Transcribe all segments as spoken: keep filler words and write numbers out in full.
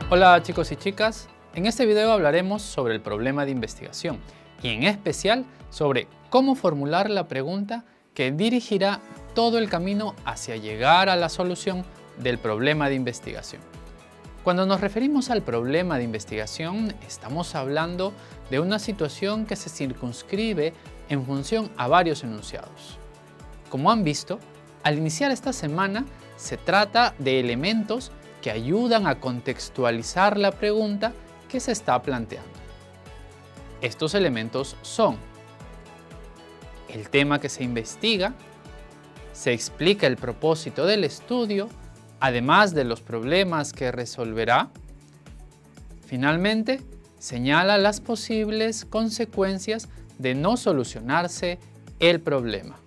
Hola chicos y chicas, en este video hablaremos sobre el problema de investigación y en especial sobre cómo formular la pregunta que dirigirá todo el camino hacia llegar a la solución del problema de investigación. Cuando nos referimos al problema de investigación, estamos hablando de una situación que se circunscribe en función a varios enunciados. Como han visto, al iniciar esta semana se trata de elementos que ayudan a contextualizar la pregunta que se está planteando. Estos elementos son: el tema que se investiga, se explica el propósito del estudio, además de los problemas que resolverá. Finalmente, señala las posibles consecuencias de no solucionarse el problema.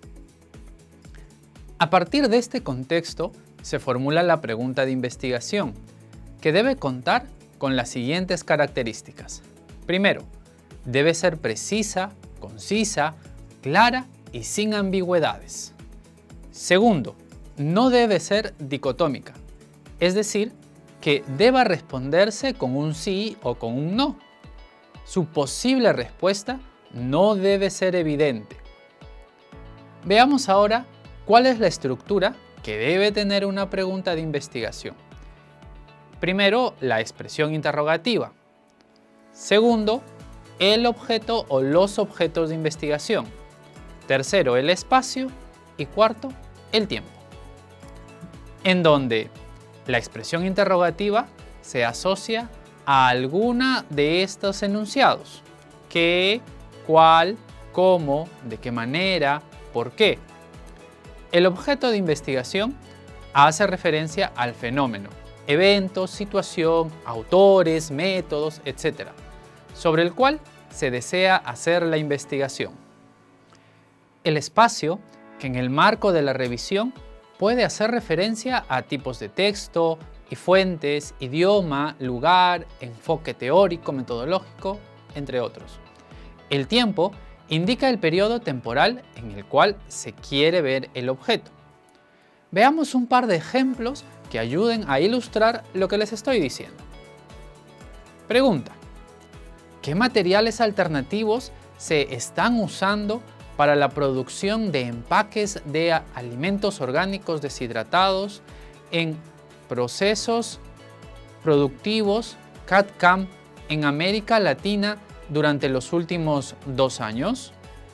A partir de este contexto, se formula la pregunta de investigación, que debe contar con las siguientes características. Primero, debe ser precisa, concisa, clara y sin ambigüedades. Segundo, no debe ser dicotómica, es decir, que deba responderse con un sí o con un no. Su posible respuesta no debe ser evidente. Veamos ahora cuál es la estructura que debe tener una pregunta de investigación. Primero, la expresión interrogativa. Segundo, el objeto o los objetos de investigación. Tercero, el espacio. Y cuarto, el tiempo. En donde la expresión interrogativa se asocia a alguna de estos enunciados. ¿Qué? ¿Cuál? ¿Cómo? ¿De qué manera? ¿Por qué? El objeto de investigación hace referencia al fenómeno, eventos, situación, autores, métodos, etcétera, sobre el cual se desea hacer la investigación. El espacio, que en el marco de la revisión puede hacer referencia a tipos de texto y fuentes, idioma, lugar, enfoque teórico, metodológico, entre otros. El tiempo indica el periodo temporal en el cual se quiere ver el objeto. Veamos un par de ejemplos que ayuden a ilustrar lo que les estoy diciendo. Pregunta: ¿qué materiales alternativos se están usando para la producción de empaques de alimentos orgánicos deshidratados en procesos productivos C A D C A M en América Latina durante los últimos dos años?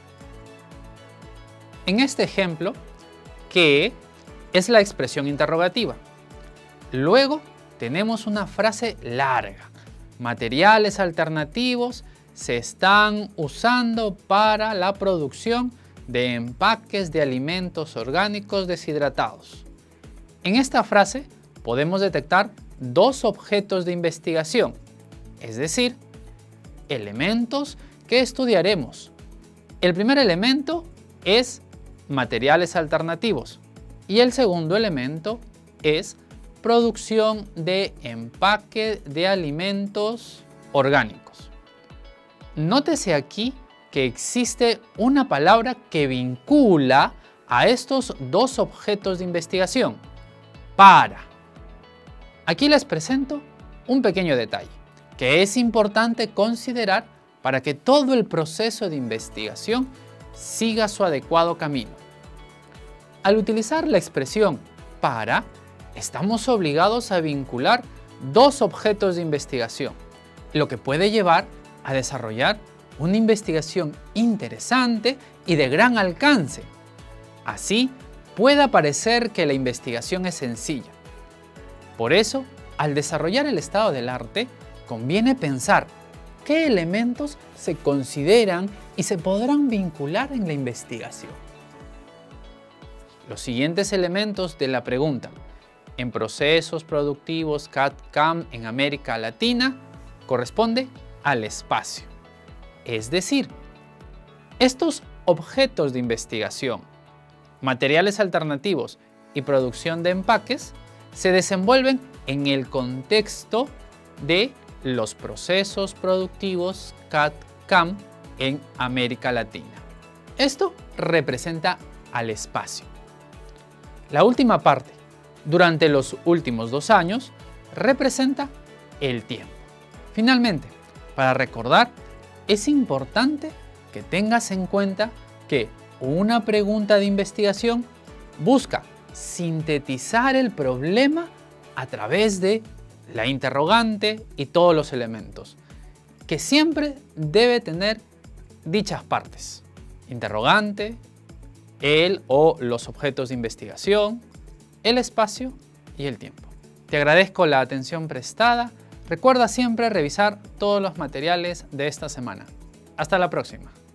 En este ejemplo, ¿qué es la expresión interrogativa? Luego tenemos una frase larga. Materiales alternativos se están usando para la producción de empaques de alimentos orgánicos deshidratados. En esta frase podemos detectar dos objetos de investigación, es decir, elementos que estudiaremos. El primer elemento es materiales alternativos y el segundo elemento es producción de empaque de alimentos orgánicos. Nótese aquí que existe una palabra que vincula a estos dos objetos de investigación: para. Aquí les presento un pequeño detalle que es importante considerar para que todo el proceso de investigación siga su adecuado camino. Al utilizar la expresión para, estamos obligados a vincular dos objetos de investigación, lo que puede llevar a desarrollar una investigación interesante y de gran alcance. Así, puede parecer que la investigación es sencilla. Por eso, al desarrollar el estado del arte, conviene pensar qué elementos se consideran y se podrán vincular en la investigación. Los siguientes elementos de la pregunta: en procesos productivos C A D C A M en América Latina, corresponde al espacio. Es decir, estos objetos de investigación, materiales alternativos y producción de empaques se desenvuelven en el contexto de los procesos productivos C A D C A M en América Latina. Esto representa al espacio. La última parte, durante los últimos dos años, representa el tiempo. Finalmente, para recordar, es importante que tengas en cuenta que una pregunta de investigación busca sintetizar el problema a través de la interrogante y todos los elementos, que siempre debe tener dichas partes: interrogante, el o los objetos de investigación, el espacio y el tiempo. Te agradezco la atención prestada. Recuerda siempre revisar todos los materiales de esta semana. Hasta la próxima.